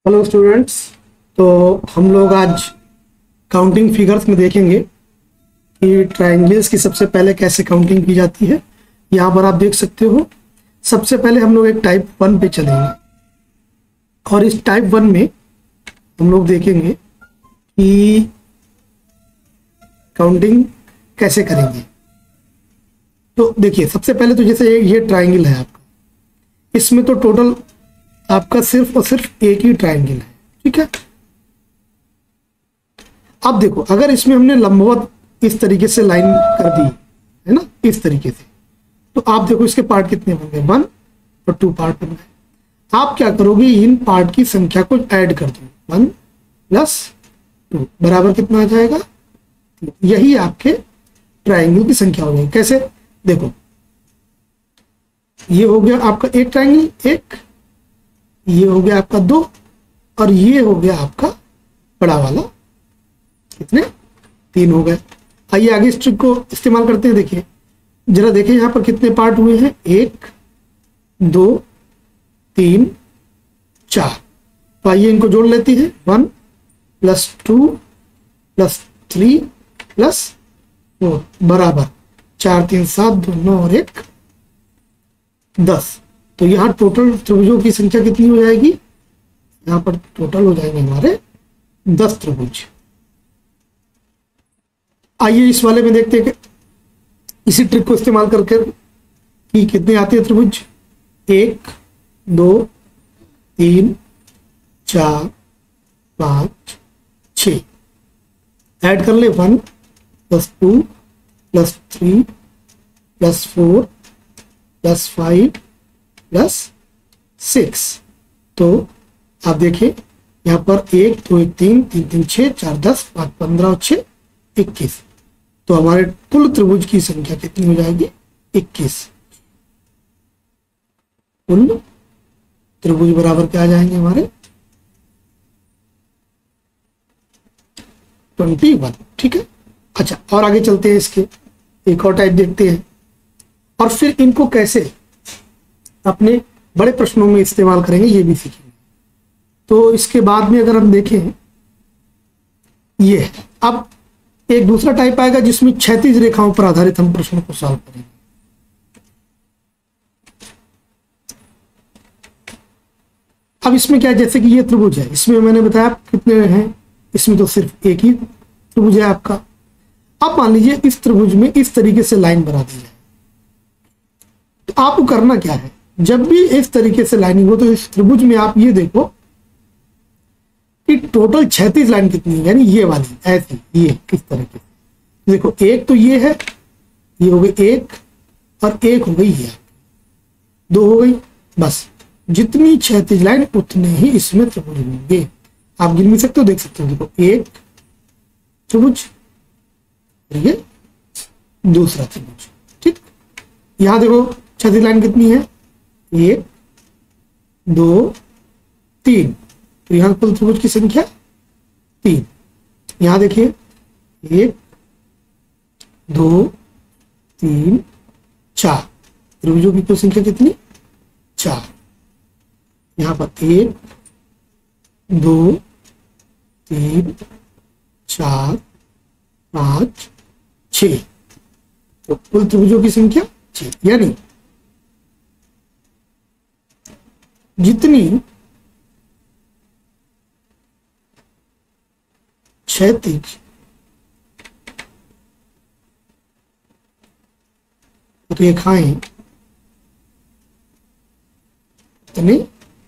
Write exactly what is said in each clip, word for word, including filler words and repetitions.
Hello students. तो हम लोग आज काउंटिंग फिगर्स में देखेंगे कि ट्रायंगल्स की सबसे पहले कैसे काउंटिंग की जाती है। यहाँ पर आप देख सकते हो। सबसे पहले हम लोग एक टाइप वन पे चलेंगे और इस टाइप वन में हम लोग देखेंगे कि काउंटिंग कैसे करेंगे। तो देखिए, सबसे पहले तो जैसे ये ट्रायंगल है आपका, इसमें तो टोटल आपका सिर्फ और सिर्फ एक ही ट्रायंगल है, ठीक है। अब देखो, अगर इसमें हमने लंबवत इस तरीके से लाइन कर दी है ना, इस तरीके से, तो आप देखो इसके पार्ट कितने बन गए, वन और टू पार्ट बन गए। आप क्या करोगे, इन पार्ट की संख्या को ऐड कर दो, वन प्लस टू बराबर कितना आ जाएगा, यही आपके ट्रायंगल की संख्या हो जाएगी। कैसे, देखो ये हो गया आपका एक ट्रायंगल, एक ये हो गया आपका दो और ये हो गया आपका बड़ा वाला, कितने, तीन हो गए। आइए आगे इस ट्रिक को इस्तेमाल करते हैं। देखिए जरा देखिए यहां पर कितने पार्ट हुए हैं, एक दो तीन चार। तो आइए इनको जोड़ लेते हैं, one plus two plus three plus four बराबर चार तीन सात, दो नौ और एक दस। तो यहाँ टोटल त्रिभुजों की संख्या कितनी हो जाएगी, यहाँ पर टोटल हो जाएंगे हमारे दस त्रिभुज। आइए इस वाले में देखते हैं कि इसी ट्रिक को इस्तेमाल करके कि कितने आते हैं त्रिभुज, एक दो तीन चार पाँच छ, ऐड कर ले, one plus two plus three plus four plus five plus six. तो आप देखिए यहाँ पर एक दो एक तीन, तीन तीन छः, चार दस, पाँच पंद्रह और छः इक्कीस। तो हमारे कुल त्रिभुज की संख्या कितनी हो जाएगी, इक्कीस। कुल त्रिभुज बराबर क्या आ जाएंगे हमारे, ट्वेंटी वन, ठीक है। अच्छा, और आगे चलते हैं, इसके एक और टाइप देखते हैं और फिर इनको कैसे अपने बड़े प्रश्नों में इस्तेमाल करेंगे ये भी सीखेंगे। तो इसके बाद में अगर हम देखें, ये है अब एक दूसरा टाइप आएगा जिसमें क्षैतिज रेखाओं पर आधारित हम प्रश्नों को सॉल्व करेंगे। अब इसमें क्या है, जैसे कि ये त्रिभुज है, इसमें मैंने बताया कितने हैं, इसमें तो सिर्फ एक ही त्रिभुज है आपका। अब मान लीजिए इस त्रिभुज में इस तरीके से लाइन बना दी जाए, तो आपको करना क्या है, जब भी इस तरीके से लाइनिंग हो तो इस त्रिभुज में आप ये देखो कि टोटल क्षैतिज लाइन कितनी है, यानी ये वाली ऐसी, ये किस तरीके से देखो, एक तो ये है, ये हो गई एक और एक हो गई ये, दो हो गई, बस जितनी क्षैतिज लाइन उतने ही इसमें त्रिभुज होंगे। आप गिन भी सकते हो, देख सकते हो, देखो एक त्रिभुज, ये दूसरा त्रिभुज, ठीक। यहां देखो क्षैतिज लाइन कितनी है, एक दो तीन, तो यहां कुल त्रिभुज की संख्या तीन। यहां देखिए एक दो तीन चार, त्रिभुजों की कुल संख्या कितनी, चार। यहां पर एक दो तीन चार पांच छ, तो कुल त्रिभुजों की संख्या छह। यानी जितनी क्षैतिज रेखाएं उतने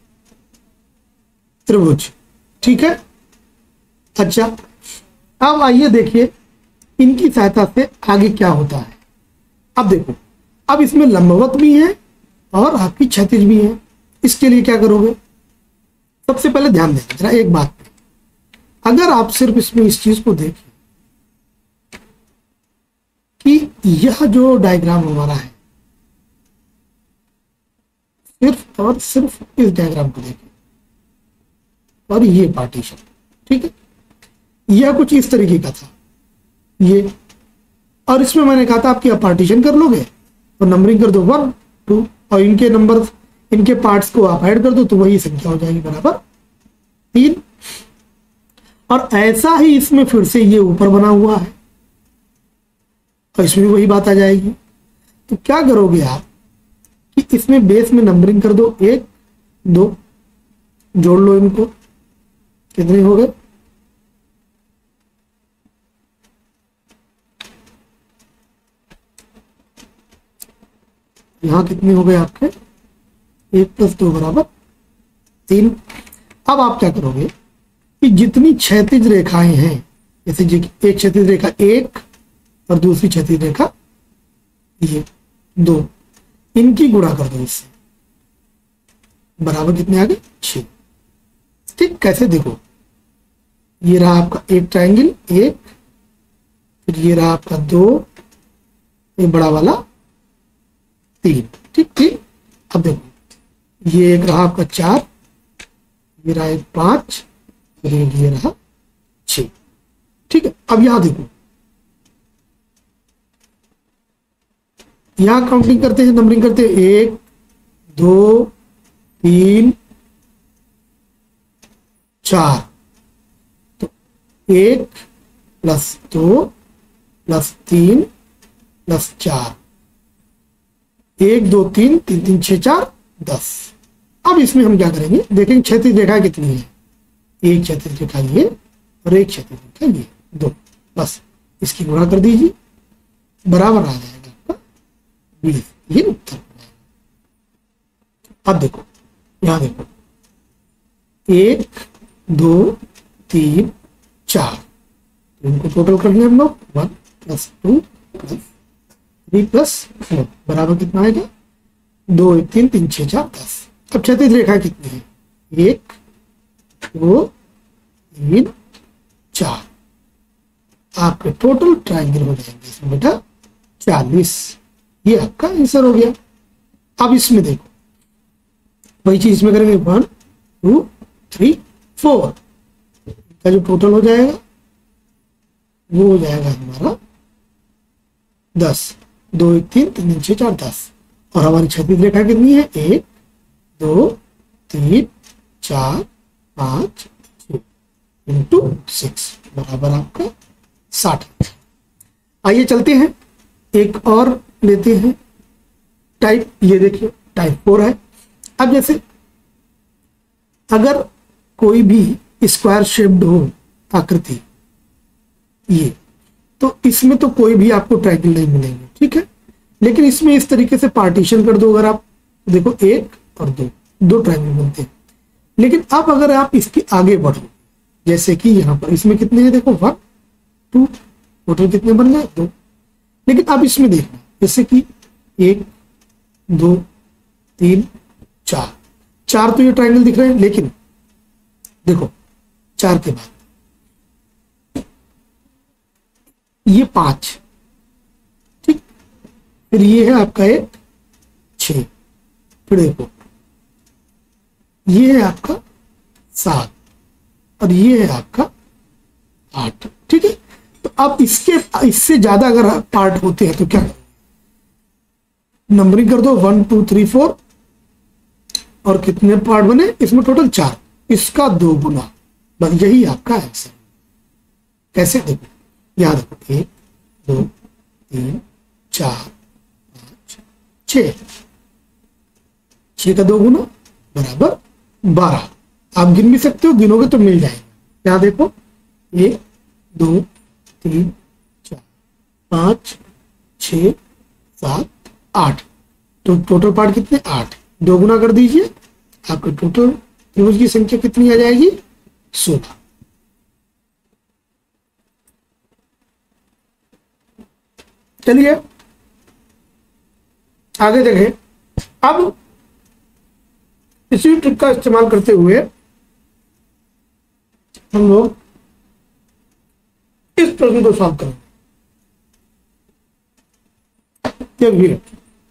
त्रिभुज, ठीक है। अच्छा, अब आइए देखिए इनकी सहायता से आगे क्या होता है। अब देखो, अब इसमें लंबवत भी है और आपकी क्षैतिज भी है। इसके लिए क्या करोगे, सबसे पहले ध्यान देना जरा एक बात पे, अगर आप सिर्फ इसमें इस चीज को देखें कि यह जो डायग्राम हमारा है, सिर्फ और सिर्फ इस डायग्राम को देखें और ये पार्टीशन, ठीक है, यह कुछ इस तरीके का था ये, और इसमें मैंने कहा था आपकी आप पार्टीशन कर लोगे और नंबरिंग कर दो वन टू, और इनके नंबर इनके पार्ट्स को आप ऐड कर दो तो वही संख्या हो जाएगी बराबर तीन, और ऐसा ही इसमें फिर से ये ऊपर बना हुआ है और इसमें वही बात आ जाएगी। तो क्या करोगे आप कि इसमें बेस में नंबरिंग कर दो, एक दो, जोड़ लो इनको, कितने हो गए, यहां कितने हो गए आपके, एक प्लस दो बराबर तीन। अब आप क्या करोगे कि जितनी क्षैतिज रेखाएं हैं, जैसे एक क्षैतिज रेखा एक और दूसरी क्षैतिज रेखा ये दो, इनकी गुणा कर दो इससे, बराबर कितने आ गए, छह। ठीक, कैसे देखो, ये रहा आपका एक ट्रायंगल एक, फिर ये रहा आपका दो, ये बड़ा वाला तीन। ठीक ठीक, अब देखो ये एक रहा आपका चार, ये रहा एक पांच, और ये रहा छ। ठीक है, अब यहां देखो, यहां काउंटिंग करते हैं, नंबरिंग करते हैं, एक दो तीन चार, तो एक प्लस दो प्लस तीन प्लस चार, एक दो तीन, तीन तीन छह चार दस। अब इसमें हम क्या करेंगे, देखेंगे क्षैतिज रेखा कितनी है, एक क्षैतिज रेखा ये और एक क्षैतिज रेखा ये दो, बस इसकी गुणा कर दीजिए, बराबर आ जाएगा आपका बीस, ये उत्तर हो जाएगा। अब देखो यहां देखो, एक दो तीन चार, तो इनको टोटल कर लिया हम लोग, one plus two plus three plus four, बराबर कितना आएगा, दो एक तीन, तीन छह चार दस। अब क्षैतिज रेखा कितनी है, एक दो तीन चार, आपके टोटल ट्रायंगल हो जाएंगे इसमें बेटा चालीस। ये आपका आंसर हो गया। अब इसमें देखो वही चीज इसमें करेंगे, वन टू थ्री फोर का जो टोटल हो जाएगा वो हो जाएगा हमारा दस, दो एक तीन, तीन तीन छह चार दस, और हमारी क्षैतिज रेखा कितनी है, एक दो तीन चार पांच छह इंटू सिक्स, बराबर आपका साठ। आइए चलते हैं, एक और लेते हैं टाइप, ये देखिए टाइप फोर है। अब जैसे अगर कोई भी स्क्वायर शेप्ड हो आकृति ये, तो इसमें तो कोई भी आपको ट्रायंगल नहीं मिलेंगे, ठीक है, लेकिन इसमें इस तरीके से पार्टीशन कर दो, अगर आप देखो एक और दो, दो ट्रायंगल बनते हैं। लेकिन अब अगर आप इसके आगे बढ़ो, जैसे कि यहां पर इसमें कितने हैं, देखो वन टू, टोटल कितने बन गए, दो। लेकिन अब इसमें देखना, जैसे कि एक दो तीन चार, चार तो ये ट्रायंगल दिख रहे हैं, लेकिन देखो चार के बाद ये पांच, ठीक, फिर ये है आपका एक छ, फिर देखो ये है आपका सात, और ये है आपका आठ, ठीक है। तो अब इसके इससे ज्यादा अगर पार्ट होते हैं तो क्या, नंबरिंग कर दो, वन टू थ्री फोर, और कितने पार्ट बने इसमें, टोटल चार, इसका दो गुना, बस यही आपका आंसर। कैसे, देखो यहां देखो, एक दो तीन चार पांच छ, छह का दो गुना बराबर बारह। आप गिन भी सकते हो, गिनोगे तो मिल जाएगा। यहां देखो एक दो तीन चार पांच छ सात आठ, तो टोटल पार्ट कितने, आठ, दो गुना कर दीजिए, आपके टोटल त्रिभुज की संख्या कितनी आ जाएगी, सोलह। चलिए आगे देखें। अब इसी ट्रिक का इस्तेमाल करते हुए हम लोग इस प्रश्न को सॉल्व करेंगे। देखिए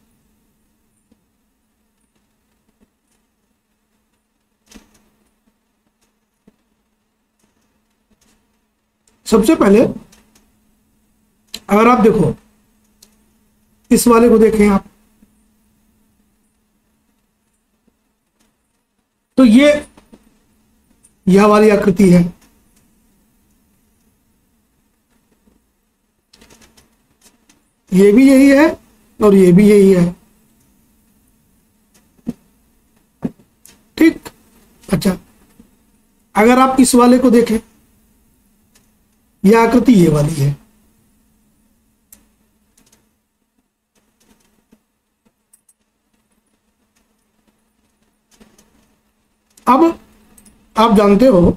सबसे पहले अगर आप देखो, इस वाले को देखें आप, तो ये यह वाली आकृति है, ये भी यही है और ये भी यही है। ठीक। अच्छा, अगर आप इस वाले को देखें, यह आकृति ये वाली है, अब आप जानते हो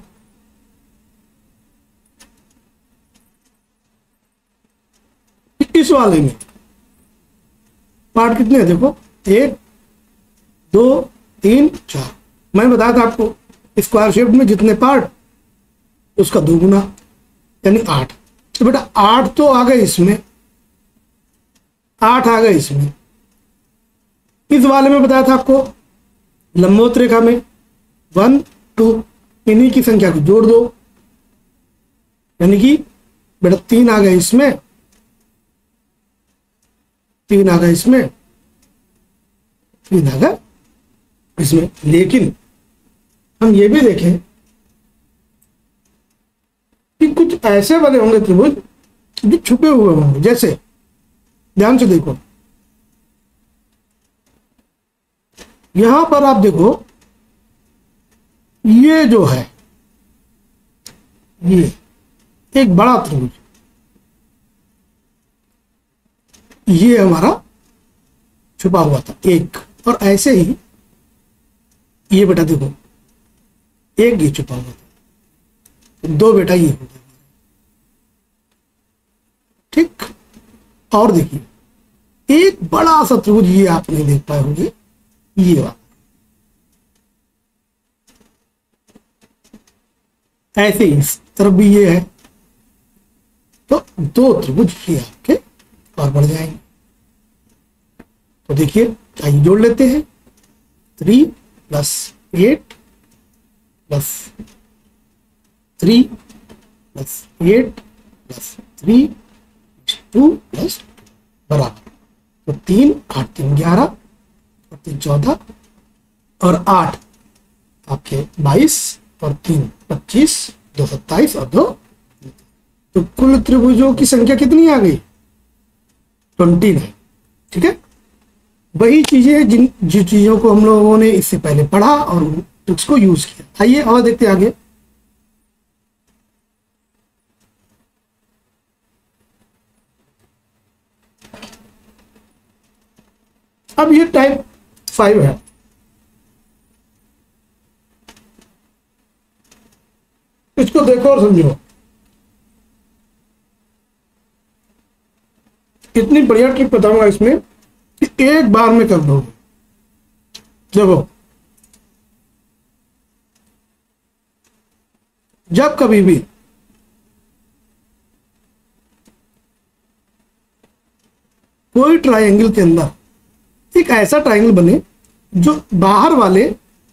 कि इस वाले में पार्ट कितने हैं? देखो, एक, दो, तीन, चार। मैंने बताया था आपको स्क्वायर शेप में जितने पार्ट उसका दो गुना, यानी आठ। तो बेटा आठ तो आ गए इसमें, आठ आ गए इसमें। इस वाले में बताया था आपको लंबवत रेखा में वन टू, इन्हीं की संख्या को जोड़ दो, यानी कि बेटा तीन आ गए इसमें, तीन आ गए इसमें, तीन आ गए इसमें। लेकिन हम ये भी देखें कि कुछ ऐसे बने होंगे त्रिभुज जो छुपे हुए होंगे। जैसे ध्यान से देखो, यहां पर आप देखो, ये जो है ये एक बड़ा त्रिभुज, ये हमारा छुपा हुआ था एक, और ऐसे ही ये बेटा देखो, एक ये छुपा हुआ था, दो बेटा ये हो गया। ठीक। और देखिए एक बड़ा सा त्रिभुज ये आप नहीं देख पाए होंगे, ये वाला। ऐसे ही इस तरफ भी ये है, तो दो त्रिभुज ये आपके और बढ़ जाएंगे। तो देखिए, आइए जोड़ लेते हैं। Three plus eight plus three plus eight plus three two plus बराबर, तो तीन, आठ तीन ग्यारह, और तीन चौदह, और आठ आपके बाईस, और तीन पच्चीस, दो सत्ताईस, और दो, तो कुल त्रिभुजों की संख्या कितनी आ गई? Twenty nine. ठीक है, वही चीजें हैं जिन जिन चीजों को हम लोगों ने इससे पहले पढ़ा और ट्रिक्स को यूज किया। आइए और देखते हैं आगे। अब ये टाइप फाइव है। इसको देखो और समझो, इतनी बढ़िया ट्रिक बताऊंगा इसमें कि एक बार में कर दोगे। देखो, जब कभी भी कोई ट्रायंगल के अंदर एक ऐसा ट्रायंगल बने जो बाहर वाले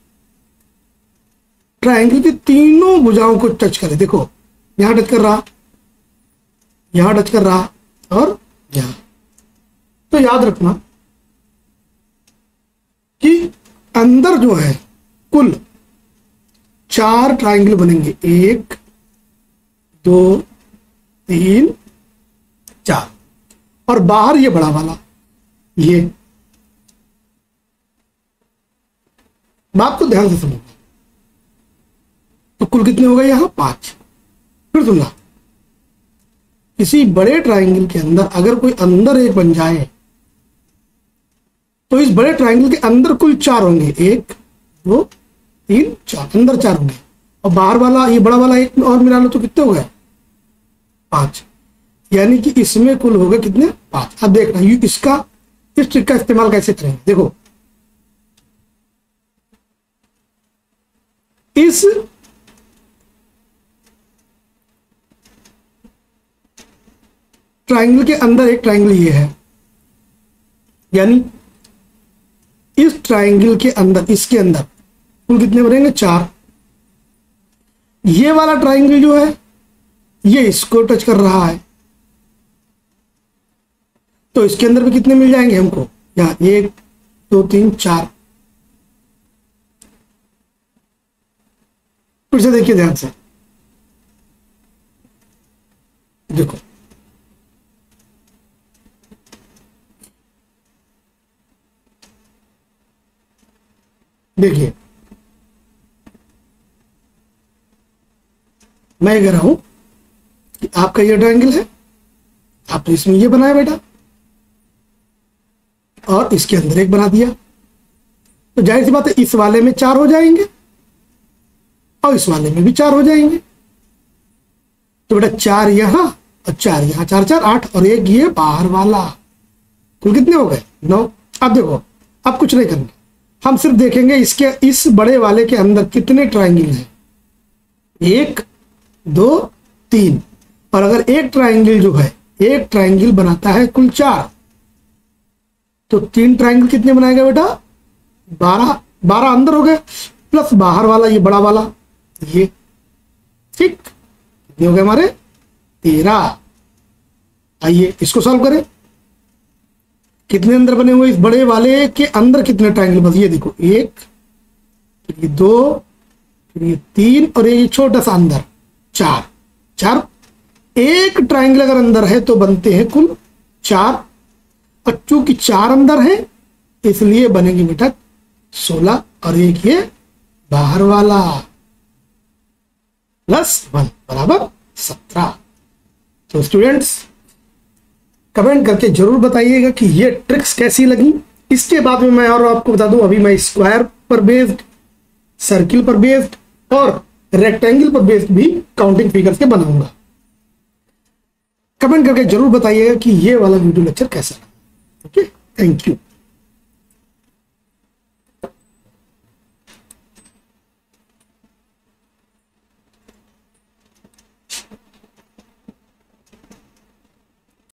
ट्रायंगल की तीनों भुजाओं को टच करे। देखो, यहां टच कर रहा, यहां टच कर रहा, और यहां। तो याद रखना कि अंदर जो है कुल चार ट्रायंगल बनेंगे, एक, दो, तीन, चार, और बाहर ये बड़ा वाला, ये बात को ध्यान से समझो। तो कुल कितने हो गए यहां? पांच। फिर सुनना, किसी बड़े ट्रायंगल के अंदर अगर कोई अंदर एक बन जाए तो इस बड़े ट्रायंगल के अंदर कुल चार होंगे, एक, दो, तीन, चार, अंदर चार होंगे, और बाहर वाला ये बड़ा वाला एक और मिला लो तो कितने हो गए? पांच। यानी कि इसमें कुल हो गए कितने? पांच। अब देखना ये इसका इस ट्रिक का इस्तेमाल कैसे करेंगे। देखो, इस ट्रायंगल के अंदर एक ट्रायंगल ये है, यानी इस ट्रायंगल के अंदर, इसके अंदर कुल कितने बनेंगे? चार। ये वाला ट्रायंगल जो है ये इसको टच कर रहा है, तो इसके अंदर भी कितने मिल जाएंगे हमको? यहाँ एक, दो, तीन, चार। फिर से देखिए ध्यान से, देखो देखिए मैं कह रहा हूं कि आपका ये ट्रायंगल है, आपने इसमें ये बनाया बेटा और इसके अंदर एक बना दिया, तो जाहिर सी बात है इस वाले में चार हो जाएंगे और इस वाले में भी चार हो जाएंगे। तो बेटा चार यहां और चार यहां, चार चार आठ और एक ये बाहर वाला, कुल कितने हो गए? नौ। अब देखो अब कुछ नहीं करना, हम सिर्फ देखेंगे इसके इस बड़े वाले के अंदर कितने ट्रायंगल हैं। एक दो तीन, और अगर एक ट्रायंगल जो है एक ट्रायंगल बनाता है कुल चार, तो तीन ट्रायंगल कितने बनाएगा बेटा? बारह। बारह अंदर हो गए प्लस बाहर वाला ये बड़ा वाला ये, ठीक कितने हो गए हमारे? तेरह। आइए इसको सॉल्व करें। कितने अंदर बने हुए? इस बड़े वाले के अंदर कितने ट्रायंगल बने? ये देखो, एक, फिर ये दो, फिर ये तीन और ये छोटा सा अंदर चार। चार एक ट्रायंगल अगर अंदर है तो बनते हैं कुल चार, और चूंकि चार अंदर है इसलिए बनेंगे बेटा सोलह, और एक ये बाहर वाला प्लस वन बराबर सत्रह। तो स्टूडेंट्स कमेंट करके जरूर बताइएगा कि ये ट्रिक्स कैसी लगी। इसके बाद में मैं और आपको बता दूं, अभी मैं स्क्वायर पर बेस्ड, सर्किल पर बेस्ड और रेक्टेंगल पर बेस्ड भी काउंटिंग फिगर्स के बनाऊंगा। कमेंट करके जरूर बताइएगा कि ये वाला वीडियो लेक्चर कैसा लगा। Okay, thank you.